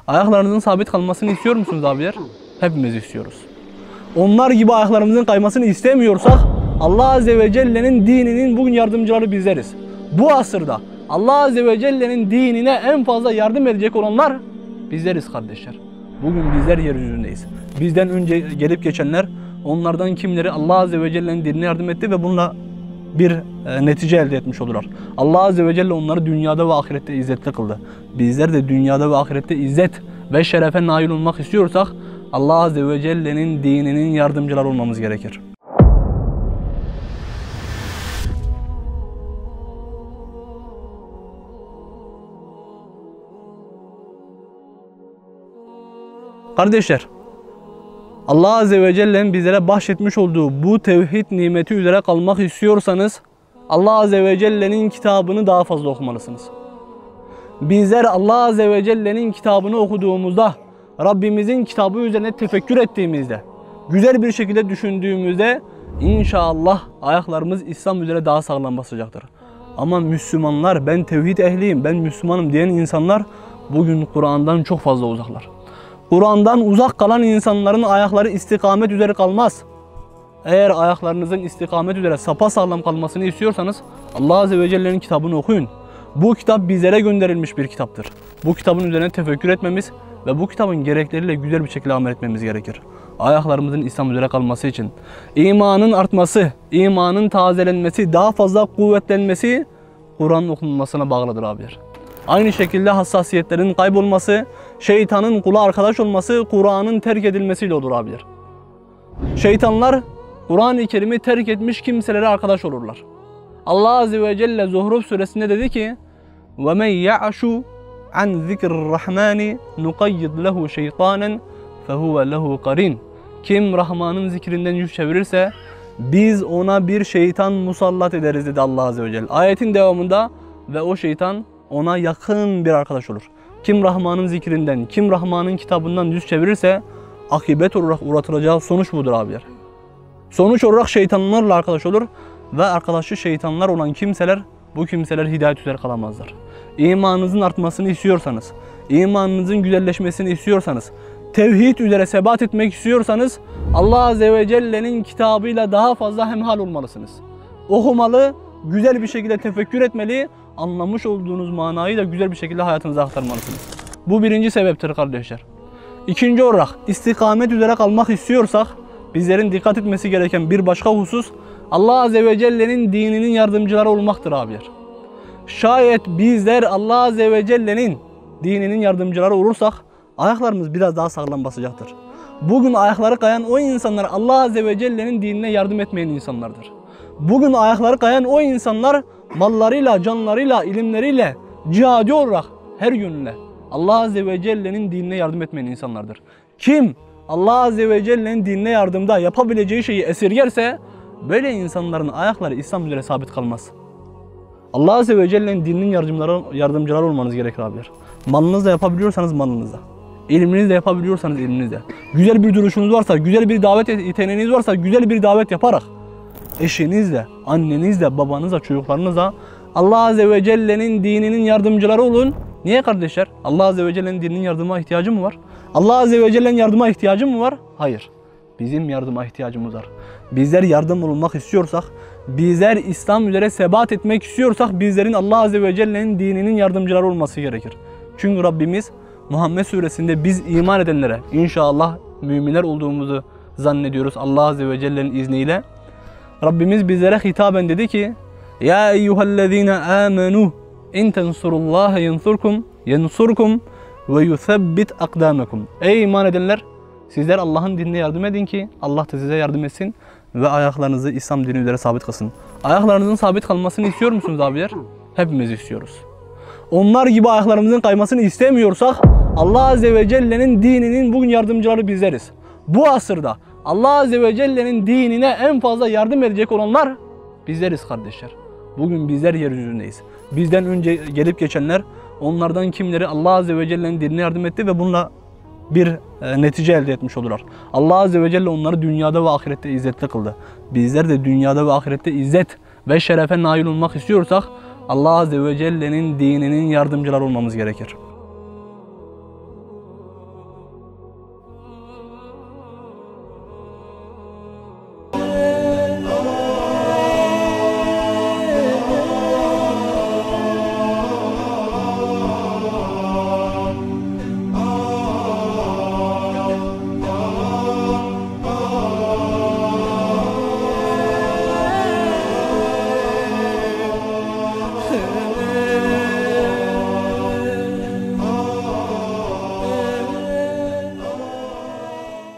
Ayaklarınızın sabit kalmasını istiyor musunuz abiler? Hepimiz istiyoruz. Onlar gibi ayaklarımızın kaymasını istemiyorsak Allah Azze ve Celle'nin dininin bugün yardımcıları bizleriz. Bu asırda Allah Azze ve Celle'nin dinine en fazla yardım edecek olanlar bizleriz kardeşler. Bugün bizler yeryüzündeyiz. Bizden önce gelip geçenler, onlardan kimleri Allah Azze ve Celle'nin dinine yardım etti ve bununla bir netice elde etmiş olurlar. Allah Azze ve Celle onları dünyada ve ahirette izzetli kıldı. Bizler de dünyada ve ahirette izzet ve şerefe nail olmak istiyorsak Allah Azze ve Celle'nin dininin yardımcıları olmamız gerekir. Kardeşler, Allah Azze ve Celle'nin bizlere bahşetmiş olduğu bu tevhid nimeti üzere kalmak istiyorsanız Allah Azze ve Celle'nin kitabını daha fazla okumalısınız. Bizler Allah Azze ve Celle'nin kitabını okuduğumuzda, Rabbimizin kitabı üzerine tefekkür ettiğimizde, güzel bir şekilde düşündüğümüzde inşallah ayaklarımız İslam üzere daha sağlam basacaktır. Ama Müslümanlar, ben tevhid ehliyim, ben Müslümanım diyen insanlar bugün Kur'an'dan çok fazla uzaklar. Kur'an'dan uzak kalan insanların ayakları istikamet üzere kalmaz. Eğer ayaklarınızın istikamet üzere sapasağlam kalmasını istiyorsanız Allah Azze ve Celle'nin kitabını okuyun. Bu kitap bizlere gönderilmiş bir kitaptır. Bu kitabın üzerine tefekkür etmemiz ve bu kitabın gerekleriyle güzel bir şekilde amel etmemiz gerekir. Ayaklarımızın İslam üzere kalması için. İmanın artması, imanın tazelenmesi, daha fazla kuvvetlenmesi Kur'an'ın okunmasına bağlıdır abiler. Aynı şekilde hassasiyetlerin kaybolması, şeytanın kula arkadaş olması, Kur'an'ın terk edilmesiyle olur abiler. Şeytanlar Kur'an-ı Kerim'i terk etmiş kimselere arkadaş olurlar. Allah Azze ve Celle Zuhruf suresinde dedi ki وَمَنْ يَعْشُ عَنْ ذِكْرِ الرَّحْمَانِ نُقَيِّدْ لَهُ شَيْطَانًا فَهُوَ لَهُ قَرِينٌ. Kim Rahman'ın zikrinden yüz çevirirse biz ona bir şeytan musallat ederiz dedi Allah Azze ve Celle. Ayetin devamında ve o şeytan ona yakın bir arkadaş olur. Kim Rahman'ın zikrinden, kim Rahman'ın kitabından yüz çevirirse akibet olarak uğratılacağı sonuç budur abiler. Sonuç olarak şeytanlarla arkadaş olur ve arkadaşı şeytanlar olan kimseler, bu kimseler hidayet üzere kalamazlar. İmanınızın artmasını istiyorsanız, imanınızın güzelleşmesini istiyorsanız, tevhid üzere sebat etmek istiyorsanız Allah Azze ve Celle'nin kitabıyla daha fazla hemhal olmalısınız. Okumalı, güzel bir şekilde tefekkür etmeli, anlamış olduğunuz manayı da güzel bir şekilde hayatınıza aktarmalısınız. Bu birinci sebeptir kardeşler. İkinci olarak istikamet üzere kalmak istiyorsak bizlerin dikkat etmesi gereken bir başka husus Allah Azze ve Celle'nin dininin yardımcıları olmaktır abiler. Şayet bizler Allah Azze ve Celle'nin dininin yardımcıları olursak ayaklarımız biraz daha sağlam basacaktır. Bugün ayakları kayan o insanlar Allah Azze ve Celle'nin dinine yardım etmeyen insanlardır. Bugün ayakları kayan o insanlar mallarıyla, canlarıyla, ilimleriyle, cihadi olarak her yönüyle Allah Azze ve Celle'nin dinine yardım etmeyen insanlardır. Kim Allah Azze ve Celle'nin dinine yardımda yapabileceği şeyi esirgerse böyle insanların ayakları İslam üzere sabit kalmaz. Allah Azze ve Celle'nin dininin yardımcıları olmanız gerekir abiler. Malınızla yapabiliyorsanız malınızla. İlminizle yapabiliyorsanız ilminizle. Güzel bir duruşunuz varsa, güzel bir davet yeteneğiniz varsa güzel bir davet yaparak eşinizle, annenizle, babanızla, çocuklarınızla Allah Azze ve Celle'nin dininin yardımcıları olun. Niye kardeşler? Allah Azze ve Celle'nin dininin yardıma ihtiyacı mı var? Allah Azze ve Celle'nin yardıma ihtiyacı mı var? Hayır. Bizim yardıma ihtiyacımız var. Bizler yardım olmak istiyorsak, bizler İslam üzere sebat etmek istiyorsak bizlerin Allah Azze ve Celle'nin dininin yardımcıları olması gerekir. Çünkü Rabbimiz Muhammed suresinde biz iman edenlere inşallah müminler olduğumuzu zannediyoruz Allah Azze ve Celle'nin izniyle. Rabbimiz bizlere hitaben dedi ki Ya eyyühellezine amenu in tensurullaha yensurkum ve yuthabbit akdamakum. Ey iman edenler, sizler Allah'ın dinine yardım edin ki Allah da size yardım etsin ve ayaklarınızı İslam dini üzere sabit kılsın. Ayaklarınızın sabit kalmasını istiyor musunuz abiler? Hepimiz istiyoruz. Onlar gibi ayaklarımızın kaymasını istemiyorsak Allah Azze ve Celle'nin dininin bugün yardımcıları bizleriz. Bu asırda Allah Azze ve Celle'nin dinine en fazla yardım edecek olanlar bizleriz kardeşler. Bugün bizler yeryüzündeyiz. Bizden önce gelip geçenler, onlardan kimleri Allah Azze ve Celle'nin dinine yardım etti ve bununla bir netice elde etmiş olurlar. Allah Azze ve Celle onları dünyada ve ahirette izzetli kıldı. Bizler de dünyada ve ahirette izzet ve şerefe nail olmak istiyorsak Allah Azze ve Celle'nin dininin yardımcıları olmamız gerekir.